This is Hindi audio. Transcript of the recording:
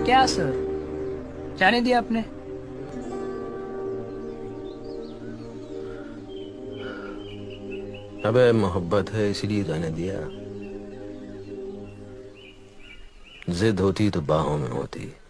क्या सर, जाने दिया आपने? अबे मोहब्बत है इसलिए जाने दिया। जिद होती तो बाहों में होती।